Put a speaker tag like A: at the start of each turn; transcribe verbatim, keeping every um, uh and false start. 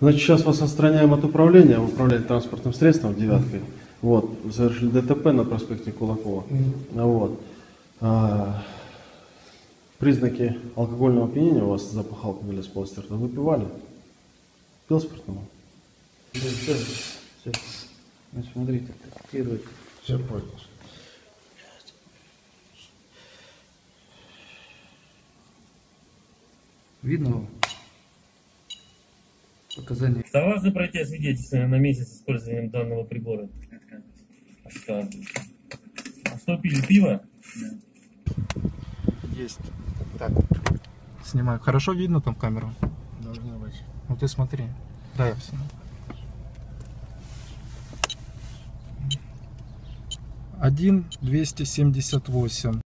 A: Значит, сейчас вас отстраняем от управления, вы управляете транспортным средством девяткой. Вот, совершили ДТП на проспекте Кулакова. Mm-hmm. Вот. А, признаки алкогольного опьянения у вас, запах алкоголя с полстерта, выпивали? Пил спиртного?
B: Все, все, все. Ну, смотрите, тестируйте.
A: Все понял.
B: Видно? Показания.
C: Согласны пройти освидетельствование на месяц с использованием данного прибора? Отказываюсь. А что, пили пиво?
D: Да. Есть. Так. Снимаю. Хорошо видно там камеру?
A: Должно быть.
D: Ну ты смотри. Да, я все. один двести семьдесят восемь.